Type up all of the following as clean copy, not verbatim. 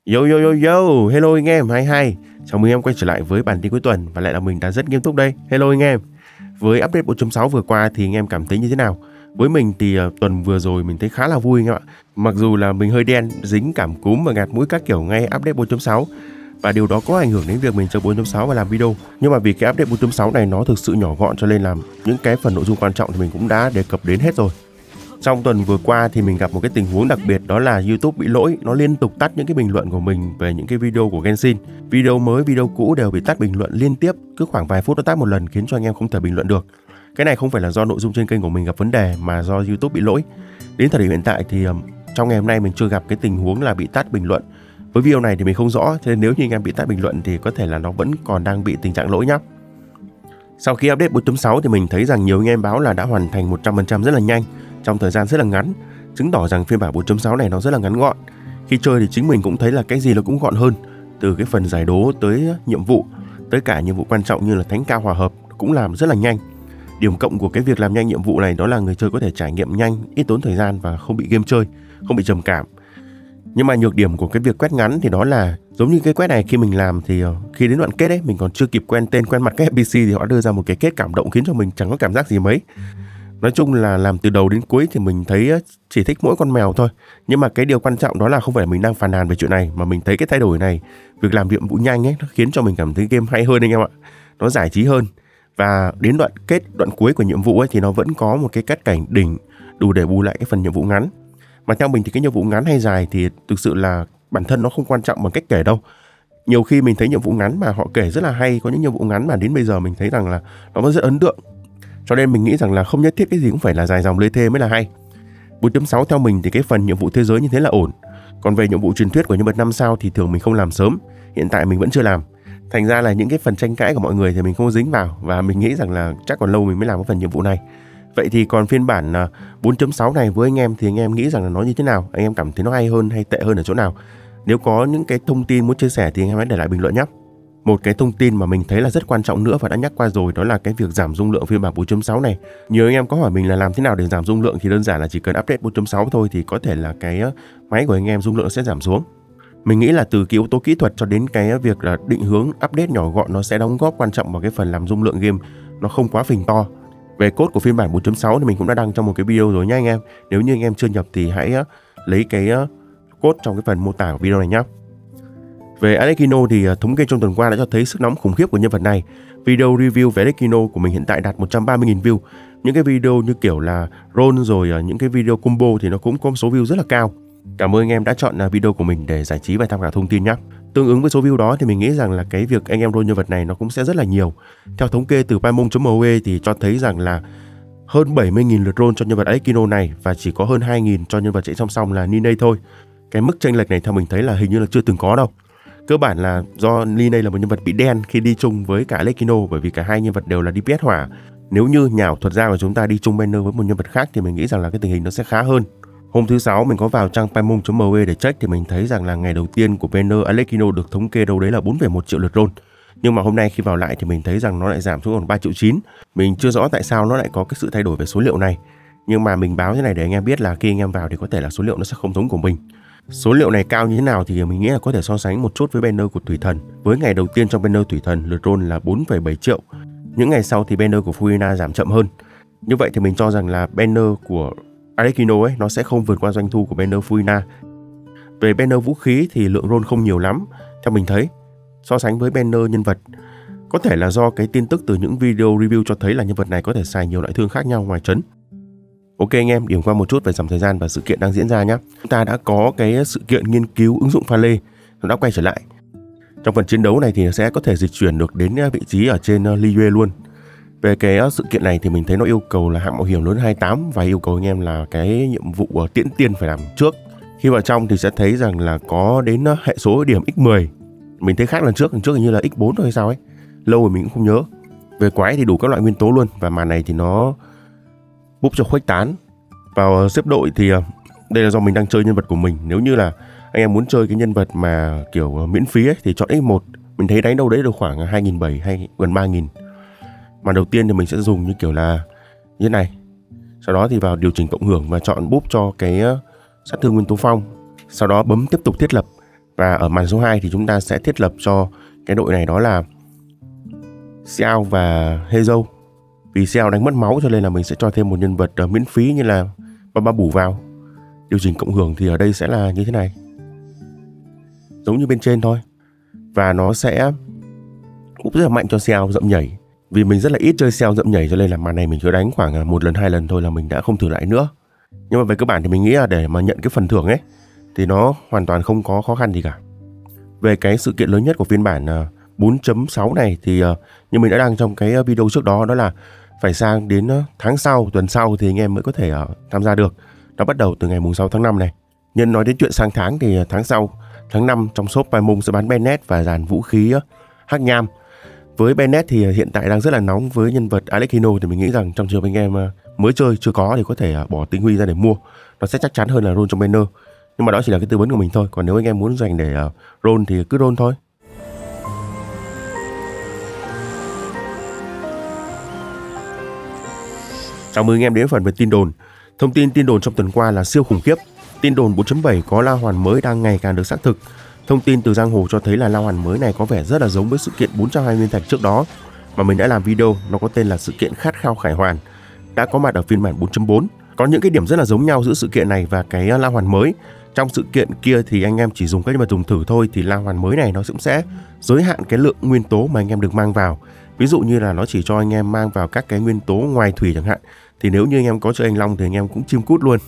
Yo yo yo yo, hello anh em, hay. Chào mừng em quay trở lại với bản tin cuối tuần và lại là mình đã rất nghiêm túc đây. Hello anh em. Với update 4.6 vừa qua thì anh em cảm thấy như thế nào? Với mình thì tuần vừa rồi mình thấy khá là vui anh em ạ. Mặc dù là mình hơi đen, dính cảm cúm và ngạt mũi các kiểu ngay update 4.6 và điều đó có ảnh hưởng đến việc mình chơi 4.6 và làm video. Nhưng mà vì cái update 4.6 này nó thực sự nhỏ gọn cho nên là những cái phần nội dung quan trọng thì mình cũng đã đề cập đến hết rồi. Trong tuần vừa qua thì mình gặp một cái tình huống đặc biệt, đó là YouTube bị lỗi, nó liên tục tắt những cái bình luận của mình về những cái video của Genshin. Video mới, video cũ đều bị tắt bình luận liên tiếp, cứ khoảng vài phút nó tắt một lần khiến cho anh em không thể bình luận được. Cái này không phải là do nội dung trên kênh của mình gặp vấn đề mà do YouTube bị lỗi. Đến thời điểm hiện tại thì trong ngày hôm nay mình chưa gặp cái tình huống là bị tắt bình luận. Với video này thì mình không rõ, cho nên nếu như anh em bị tắt bình luận thì có thể là nó vẫn còn đang bị tình trạng lỗi nhá. Sau khi update 4.6 thì mình thấy rằng nhiều anh em báo là đã hoàn thành 100% rất là nhanh, trong thời gian rất là ngắn, chứng tỏ rằng phiên bản 4.6 này nó rất là ngắn gọn. Khi chơi thì chính mình cũng thấy là cái gì nó cũng gọn hơn, từ cái phần giải đố tới nhiệm vụ, tới cả nhiệm vụ quan trọng như là thánh cao hòa hợp cũng làm rất là nhanh. Điểm cộng của cái việc làm nhanh nhiệm vụ này đó là người chơi có thể trải nghiệm nhanh, ít tốn thời gian và không bị game chơi, không bị trầm cảm. Nhưng mà nhược điểm của cái việc quét ngắn thì đó là giống như cái quét này, khi mình làm thì khi đến đoạn kết ấy, mình còn chưa kịp quen tên quen mặt các NPC thì họ đưa ra một cái kết cảm động khiến cho mình chẳng có cảm giác gì mấy. Nói chung là làm từ đầu đến cuối thì mình thấy chỉ thích mỗi con mèo thôi. Nhưng mà cái điều quan trọng đó là không phải mình đang phàn nàn về chuyện này, mà mình thấy cái thay đổi này, việc làm nhiệm vụ nhanh ấy, nó khiến cho mình cảm thấy game hay hơn anh em ạ. Nó giải trí hơn. Và đến đoạn kết, đoạn cuối của nhiệm vụ ấy thì nó vẫn có một cái cắt cảnh đỉnh đủ để bù lại cái phần nhiệm vụ ngắn. Mà theo mình thì cái nhiệm vụ ngắn hay dài thì thực sự là bản thân nó không quan trọng bằng cách kể đâu. Nhiều khi mình thấy nhiệm vụ ngắn mà họ kể rất là hay, có những nhiệm vụ ngắn mà đến bây giờ mình thấy rằng là nó vẫn rất ấn tượng. Cho nên mình nghĩ rằng là không nhất thiết cái gì cũng phải là dài dòng lê thê mới là hay. 4.6 theo mình thì cái phần nhiệm vụ thế giới như thế là ổn. Còn về nhiệm vụ truyền thuyết của nhân vật 5 sao thì thường mình không làm sớm. Hiện tại mình vẫn chưa làm. Thành ra là những cái phần tranh cãi của mọi người thì mình không dính vào. Và mình nghĩ rằng là chắc còn lâu mình mới làm cái phần nhiệm vụ này. Vậy thì còn phiên bản 4.6 này với anh em thì anh em nghĩ rằng là nó như thế nào? Anh em cảm thấy nó hay hơn hay tệ hơn ở chỗ nào? Nếu có những cái thông tin muốn chia sẻ thì anh em hãy để lại bình luận nhé. Một cái thông tin mà mình thấy là rất quan trọng nữa và đã nhắc qua rồi, đó là cái việc giảm dung lượng phiên bản 4.6 này. Nhiều anh em có hỏi mình là làm thế nào để giảm dung lượng, thì đơn giản là chỉ cần update 4.6 thôi thì có thể là cái máy của anh em dung lượng sẽ giảm xuống. Mình nghĩ là từ cái yếu tố kỹ thuật cho đến cái việc là định hướng update nhỏ gọn nó sẽ đóng góp quan trọng vào cái phần làm dung lượng game nó không quá phình to. Về code của phiên bản 4.6 thì mình cũng đã đăng trong một cái video rồi nhá anh em. Nếu như anh em chưa nhập thì hãy lấy cái code trong cái phần mô tả của video này nhá. Về Arlecchino thì thống kê trong tuần qua đã cho thấy sức nóng khủng khiếp của nhân vật này. Video review về Arlecchino của mình hiện tại đạt 130.000 view. Những cái video như kiểu là roll rồi những cái video combo thì nó cũng có số view rất là cao. Cảm ơn anh em đã chọn video của mình để giải trí và tham khảo thông tin nhé. Tương ứng với số view đó thì mình nghĩ rằng là cái việc anh em roll nhân vật này nó cũng sẽ rất là nhiều. Theo thống kê từ Paimon.moe thì cho thấy rằng là hơn 70.000 lượt roll cho nhân vật Arlecchino này và chỉ có hơn 2.000 cho nhân vật chạy song song là Nine thôi. Cái mức chênh lệch này theo mình thấy là hình như là chưa từng có đâu. Cơ bản là do Nine là một nhân vật bị đen khi đi chung với cả Arlecchino, bởi vì cả hai nhân vật đều là DPS hỏa. Nếu như nhà ảo thuật gia của chúng ta đi chung banner với một nhân vật khác thì mình nghĩ rằng là cái tình hình nó sẽ khá hơn. Hôm thứ 6 mình có vào trang Paimon.moe để check thì mình thấy rằng là ngày đầu tiên của banner Arlecchino được thống kê đâu đấy là 4,1 triệu lượt roll. Nhưng mà hôm nay khi vào lại thì mình thấy rằng nó lại giảm xuống còn 3,9 triệu. Mình chưa rõ tại sao nó lại có cái sự thay đổi về số liệu này. Nhưng mà mình báo thế này để anh em biết là khi anh em vào thì có thể là số liệu nó sẽ không giống của mình. Số liệu này cao như thế nào thì mình nghĩ là có thể so sánh một chút với banner của Thủy Thần. Với ngày đầu tiên trong banner Thủy Thần, lượt roll là 4,7 triệu. Những ngày sau thì banner của Furina giảm chậm hơn. Như vậy thì mình cho rằng là banner của Arlecchino ấy nó sẽ không vượt qua doanh thu của banner Furina. Về banner vũ khí thì lượng roll không nhiều lắm theo mình thấy, so sánh với banner nhân vật. Có thể là do cái tin tức từ những video review cho thấy là nhân vật này có thể xài nhiều loại thương khác nhau ngoài trấn. Ok anh em, điểm qua một chút về dòng thời gian và sự kiện đang diễn ra nhé. Chúng ta đã có cái sự kiện nghiên cứu ứng dụng pha lê, nó đã quay trở lại. Trong phần chiến đấu này thì sẽ có thể dịch chuyển được đến vị trí ở trên Liyue luôn. Về cái sự kiện này thì mình thấy nó yêu cầu là hạng mạo hiểm lớn 28 và yêu cầu anh em là cái nhiệm vụ tiễn tiên phải làm trước. Khi vào trong thì sẽ thấy rằng là có đến hệ số điểm x10. Mình thấy khác lần trước hình như là x4 thôi hay sao ấy. Lâu rồi mình cũng không nhớ. Về quái thì đủ các loại nguyên tố luôn, và màn này thì nó búp cho khuếch tán. Vào xếp đội thì đây là do mình đang chơi nhân vật của mình. Nếu như là anh em muốn chơi cái nhân vật mà kiểu miễn phí ấy, thì chọn x1. Mình thấy đánh đâu đấy được khoảng 2.700 hay gần 3.000. Màn đầu tiên thì mình sẽ dùng như kiểu là như thế này. Sau đó thì vào điều chỉnh cộng hưởng và chọn búp cho cái sát thương nguyên tố phong. Sau đó bấm tiếp tục thiết lập. Và ở màn số 2 thì chúng ta sẽ thiết lập cho cái đội này đó là Xiao và Heizou. Vì Xiao đánh mất máu cho nên là mình sẽ cho thêm một nhân vật miễn phí như là Ba bủ vào. Điều chỉnh cộng hưởng thì ở đây sẽ là như thế này, giống như bên trên thôi. Và nó sẽ cũng rất là mạnh cho Xiao dậm nhảy. Vì mình rất là ít chơi Xiao dậm nhảy cho nên là màn này mình chỉ đánh khoảng 1 lần 2 lần thôi là mình đã không thử lại nữa. Nhưng mà về cơ bản thì mình nghĩ là để mà nhận cái phần thưởng ấy thì nó hoàn toàn không có khó khăn gì cả. Về cái sự kiện lớn nhất của phiên bản 4.6 này thì như mình đã đăng trong cái video trước đó, đó là phải sang đến tháng sau, tuần sau thì anh em mới có thể tham gia được. Nó bắt đầu từ ngày 6 tháng 5 này. Nhân nói đến chuyện sang tháng thì tháng sau, tháng 5 trong shop Paimon sẽ bán Bennett và dàn vũ khí Hắc Nham. Với Bennett thì hiện tại đang rất là nóng với nhân vật Alex Hino, thì mình nghĩ rằng trong trường anh em mới chơi chưa có thì có thể bỏ tinh huy ra để mua. Nó sẽ chắc chắn hơn là roll trong banner. Nhưng mà đó chỉ là cái tư vấn của mình thôi. Còn nếu anh em muốn dành để roll thì cứ roll thôi. Chào mừng anh em đến phần về tin đồn. Thông tin đồn trong tuần qua là siêu khủng khiếp. Tin đồn 4.7 có La Hoàn mới đang ngày càng được xác thực. Thông tin từ giang hồ cho thấy là La Hoàn mới này có vẻ rất là giống với sự kiện 420 nguyên thạch trước đó mà mình đã làm video. Nó có tên là sự kiện khát khao khải hoàn, đã có mặt ở phiên bản 4.4. Có những cái điểm rất là giống nhau giữa sự kiện này và cái La Hoàn mới. Trong sự kiện kia thì anh em chỉ dùng các nhân vật dùng thử thôi, thì La Hoàn mới này nó cũng sẽ giới hạn cái lượng nguyên tố mà anh em được mang vào. Ví dụ như là nó chỉ cho anh em mang vào các cái nguyên tố ngoài thủy chẳng hạn. Thì nếu như anh em có chơi anh Long thì anh em cũng chim cút luôn.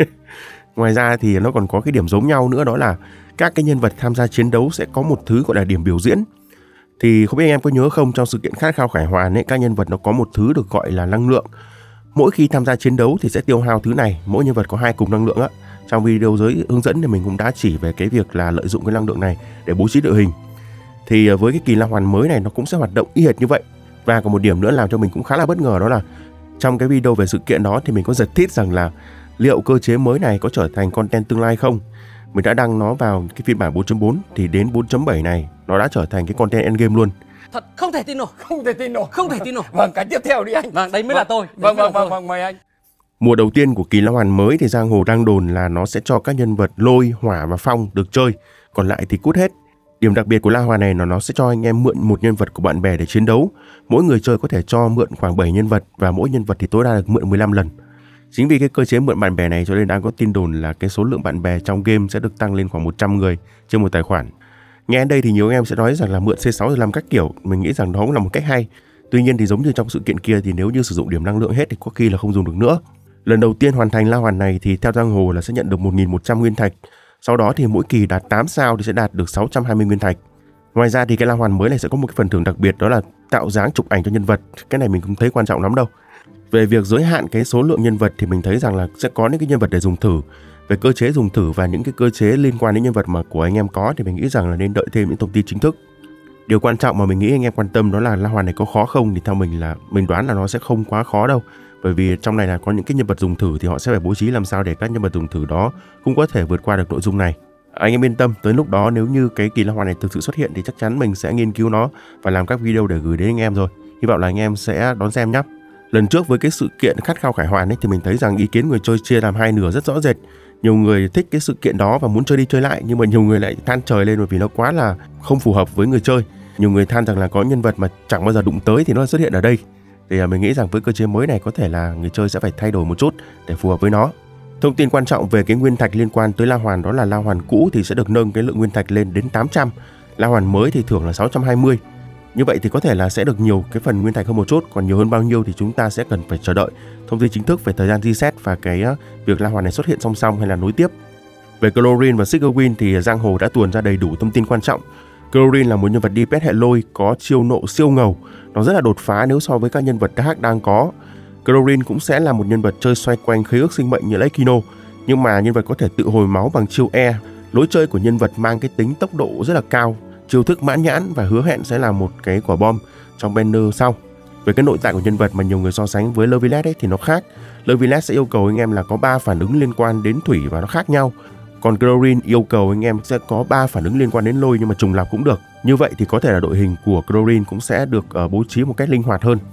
Ngoài ra thì nó còn có cái điểm giống nhau nữa, đó là các cái nhân vật tham gia chiến đấu sẽ có một thứ gọi là điểm biểu diễn. Thì không biết anh em có nhớ không, trong sự kiện khát khao khải hoàn ấy, các nhân vật nó có một thứ được gọi là năng lượng. Mỗi khi tham gia chiến đấu thì sẽ tiêu hao thứ này, mỗi nhân vật có 2 cục năng lượng á. Trong video hướng dẫn thì mình cũng đã chỉ về cái việc là lợi dụng cái năng lượng này để bố trí đội hình. Thì với cái kỳ La Hoàn mới này nó cũng sẽ hoạt động y hệt như vậy. Và còn một điểm nữa làm cho mình cũng khá là bất ngờ, đó là trong cái video về sự kiện đó thì mình có giật tít rằng là liệu cơ chế mới này có trở thành content tương lai không. Mình đã đăng nó vào cái phiên bản 4.4 thì đến 4.7 này nó đã trở thành cái content endgame luôn. Thật không thể tin nổi. Không thể tin nổi. Không thể tin nổi. Vâng, cái tiếp theo đi anh. Vâng, đấy mới là tôi. Vâng, mời anh. Mùa đầu tiên của kỳ La Hoàn mới thì giang hồ đang đồn là nó sẽ cho các nhân vật lôi, hỏa và phong được chơi, còn lại thì cút hết. Điểm đặc biệt của La Hoàn này là nó sẽ cho anh em mượn một nhân vật của bạn bè để chiến đấu. Mỗi người chơi có thể cho mượn khoảng 7 nhân vật và mỗi nhân vật thì tối đa được mượn 15 lần. Chính vì cái cơ chế mượn bạn bè này cho nên đang có tin đồn là cái số lượng bạn bè trong game sẽ được tăng lên khoảng 100 người trên một tài khoản. Nghe đến đây thì nhiều anh em sẽ nói rằng là mượn C6 rồi làm các kiểu, mình nghĩ rằng đó cũng là một cách hay. Tuy nhiên thì giống như trong sự kiện kia thì nếu như sử dụng điểm năng lượng hết thì có khi là không dùng được nữa. Lần đầu tiên hoàn thành La Hoàn này thì theo giang hồ là sẽ nhận được 1.100 nguyên thạch. Sau đó thì mỗi kỳ đạt 8 sao thì sẽ đạt được 620 nguyên thạch. Ngoài ra thì cái La Hoàn mới này sẽ có một cái phần thưởng đặc biệt, đó là tạo dáng chụp ảnh cho nhân vật. Cái này mình không thấy quan trọng lắm đâu. Về việc giới hạn cái số lượng nhân vật thì mình thấy rằng là sẽ có những cái nhân vật để dùng thử. Về cơ chế dùng thử và những cái cơ chế liên quan đến nhân vật mà của anh em có thì mình nghĩ rằng là nên đợi thêm những thông tin chính thức. Điều quan trọng mà mình nghĩ anh em quan tâm đó là La Hoàn này có khó không, thì theo mình đoán là nó sẽ không quá khó đâu. Bởi vì trong này là có những cái nhân vật dùng thử thì họ sẽ phải bố trí làm sao để các nhân vật dùng thử đó cũng có thể vượt qua được nội dung này. Anh em yên tâm, tới lúc đó nếu như cái kỳ La Hoàn này thực sự xuất hiện thì chắc chắn mình sẽ nghiên cứu nó và làm các video để gửi đến anh em rồi. Hy vọng là anh em sẽ đón xem nhé. Lần trước với cái sự kiện khát khao khải hoàn ấy thì mình thấy rằng ý kiến người chơi chia làm hai nửa rất rõ rệt. Nhiều người thích cái sự kiện đó và muốn chơi đi chơi lại, nhưng mà nhiều người lại than trời lên bởi vì nó quá là không phù hợp với người chơi. Nhiều người than rằng là có nhân vật mà chẳng bao giờ đụng tới thì nó xuất hiện ở đây. Thì mình nghĩ rằng với cơ chế mới này có thể là người chơi sẽ phải thay đổi một chút để phù hợp với nó. Thông tin quan trọng về cái nguyên thạch liên quan tới La Hoàn đó là La Hoàn cũ thì sẽ được nâng cái lượng nguyên thạch lên đến 800, La Hoàn mới thì thưởng là 620. Như vậy thì có thể là sẽ được nhiều cái phần nguyên thạch hơn một chút, còn nhiều hơn bao nhiêu thì chúng ta sẽ cần phải chờ đợi thông tin chính thức về thời gian reset và cái việc La Hoàn này xuất hiện song song hay là nối tiếp. Về Chlorine và Sigurwin thì giang hồ đã tuồn ra đầy đủ thông tin quan trọng. Chlorine là một nhân vật DPS hệ lôi có chiêu nộ siêu ngầu, nó rất là đột phá nếu so với các nhân vật TH đang có. Chlorine cũng sẽ là một nhân vật chơi xoay quanh khế ước sinh mệnh như Ekino, nhưng mà nhân vật có thể tự hồi máu bằng chiêu E. Lối chơi của nhân vật mang cái tính tốc độ rất là cao, chiêu thức mãn nhãn và hứa hẹn sẽ là một cái quả bom trong banner sau. Về cái nội tại của nhân vật mà nhiều người so sánh với Lervillet ấy thì nó khác. Lervillet sẽ yêu cầu anh em là có 3 phản ứng liên quan đến thủy và nó khác nhau. Còn Chlorine yêu cầu anh em sẽ có 3 phản ứng liên quan đến lôi nhưng mà trùng lặp cũng được. Như vậy thì có thể là đội hình của Chlorine cũng sẽ được bố trí một cách linh hoạt hơn.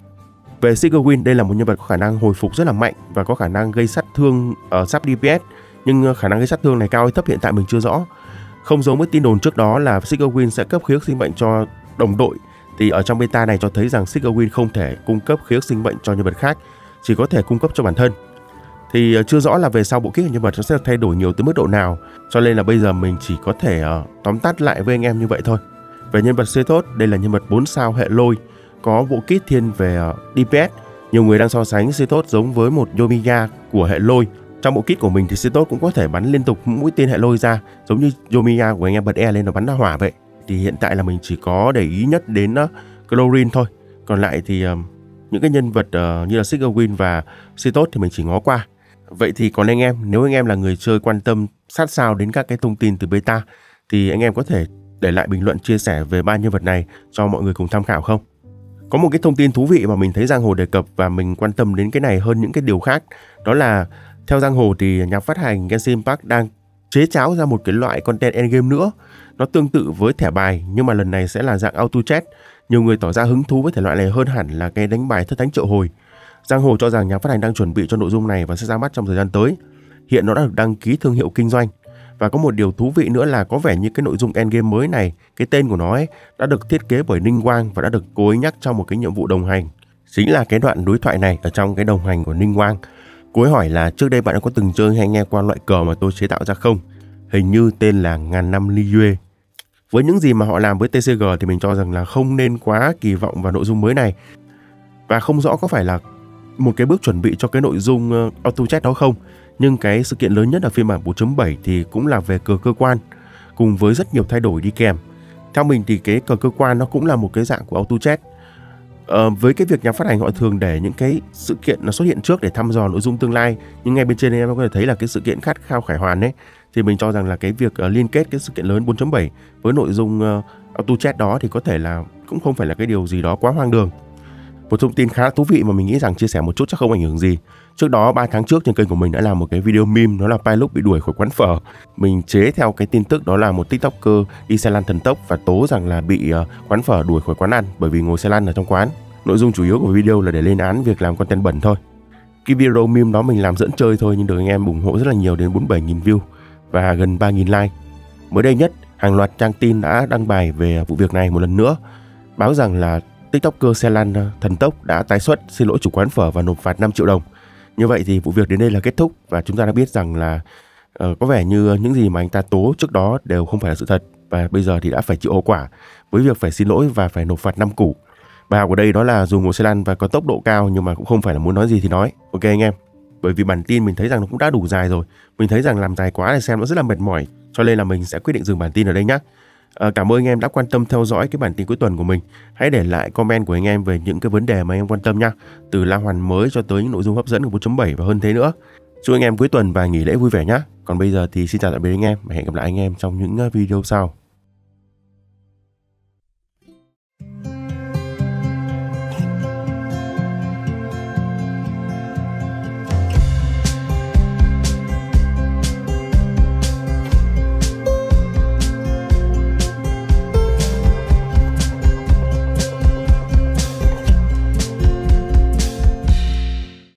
Về Sigurwin, đây là một nhân vật có khả năng hồi phục rất là mạnh và có khả năng gây sát thương ở sub DPS, nhưng khả năng gây sát thương này cao hay thấp hiện tại mình chưa rõ. Không giống với tin đồn trước đó là Sigurwin sẽ cấp khí ức sinh mệnh cho đồng đội, thì ở trong beta này cho thấy rằng Sigurwin không thể cung cấp khí ức sinh mệnh cho nhân vật khác, chỉ có thể cung cấp cho bản thân. Thì chưa rõ là về sau bộ kit của nhân vật nó sẽ thay đổi nhiều tới mức độ nào, cho nên là bây giờ mình chỉ có thể tóm tắt lại với anh em như vậy thôi. Về nhân vật Sethos, đây là nhân vật 4 sao hệ lôi, có bộ kit thiên về DPS. Nhiều người đang so sánh Sethos giống với một Yoimiya của hệ lôi. Trong bộ kit của mình thì Sethos cũng có thể bắn liên tục mũi tên hệ lôi ra, giống như Yoimiya của anh em bật E lên nó bắn ra hỏa vậy. Thì hiện tại là mình chỉ có để ý nhất đến Chlorine thôi. Còn lại thì những cái nhân vật như là Sigurwin và Sethos thì mình chỉ ngó qua. Vậy thì còn anh em, nếu anh em là người chơi quan tâm sát sao đến các cái thông tin từ beta thì anh em có thể để lại bình luận chia sẻ về ba nhân vật này cho mọi người cùng tham khảo không? Có một cái thông tin thú vị mà mình thấy Giang Hồ đề cập và mình quan tâm đến cái này hơn những cái điều khác. Đó là theo Giang Hồ thì nhà phát hành Genshin Impact đang chế cháo ra một cái loại content endgame nữa. Nó tương tự với thẻ bài nhưng mà lần này sẽ là dạng auto chat. Nhiều người tỏ ra hứng thú với thể loại này hơn hẳn là cái đánh bài thất thánh triệu hồi. Giang Hồ cho rằng nhà phát hành đang chuẩn bị cho nội dung này và sẽ ra mắt trong thời gian tới. Hiện nó đã được đăng ký thương hiệu kinh doanh. Và có một điều thú vị nữa là có vẻ như cái nội dung endgame mới này, cái tên của nó ấy, đã được thiết kế bởi Ninh Quang và đã được cô ấy nhắc trong một cái nhiệm vụ đồng hành. Chính là cái đoạn đối thoại này ở trong cái đồng hành của Ninh Quang. Cô ấy hỏi là trước đây bạn đã có từng chơi hay nghe qua loại cờ mà tôi chế tạo ra không? Hình như tên là Ngàn Năm Liyue. Với những gì mà họ làm với TCG thì mình cho rằng là không nên quá kỳ vọng vào nội dung mới này. Và không rõ có phải là một cái bước chuẩn bị cho cái nội dung auto chat đó không. Nhưng cái sự kiện lớn nhất ở phiên bản 4.7 thì cũng là về cờ cơ quan, cùng với rất nhiều thay đổi đi kèm. Theo mình thì cái cờ cơ quan nó cũng là một cái dạng của auto chat. Với cái việc nhà phát hành họ thường để những cái sự kiện nó xuất hiện trước để thăm dò nội dung tương lai, nhưng ngay bên trên em có thể thấy là cái sự kiện khát khao khải hoàn ấy, thì mình cho rằng là cái việc liên kết cái sự kiện lớn 4.7 với nội dung auto chat đó thì có thể là cũng không phải là cái điều gì đó quá hoang đường. Một thông tin khá thú vị mà mình nghĩ rằng chia sẻ một chút chắc không ảnh hưởng gì. Trước đó 3 tháng trước trên kênh của mình đã làm một cái video meme, đó là Pilot bị đuổi khỏi quán phở. Mình chế theo cái tin tức đó là một tiktoker đi xe lăn thần tốc và tố rằng là bị quán phở đuổi khỏi quán ăn bởi vì ngồi xe lăn ở trong quán. Nội dung chủ yếu của video là để lên án việc làm content bẩn thôi. Cái video meme đó mình làm dẫn chơi thôi nhưng được anh em ủng hộ rất là nhiều, đến 47.000 view và gần 3.000 like. Mới đây nhất, hàng loạt trang tin đã đăng bài về vụ việc này một lần nữa, báo rằng là tiktoker xe lăn thần tốc đã tái xuất, xin lỗi chủ quán phở và nộp phạt 5 triệu đồng. Như vậy thì vụ việc đến đây là kết thúc và chúng ta đã biết rằng là có vẻ như những gì mà anh ta tố trước đó đều không phải là sự thật và bây giờ thì đã phải chịu hậu quả với việc phải xin lỗi và phải nộp phạt 5 củ. Bài học ở đây đó là dù ngồi xe lăn và có tốc độ cao nhưng mà cũng không phải là muốn nói gì thì nói. Ok anh em, bởi vì bản tin mình thấy rằng nó cũng đã đủ dài rồi. Mình thấy rằng làm dài quá thì xem nó rất là mệt mỏi, cho nên là mình sẽ quyết định dừng bản tin ở đây nhé. Cảm ơn anh em đã quan tâm theo dõi cái bản tin cuối tuần của mình. Hãy để lại comment của anh em về những cái vấn đề mà anh em quan tâm nha, từ La Hoàn mới cho tới những nội dung hấp dẫn của 4.7 và hơn thế nữa. Chúc anh em cuối tuần và nghỉ lễ vui vẻ nhé. Còn bây giờ thì xin chào tạm biệt anh em và hẹn gặp lại anh em trong những video sau.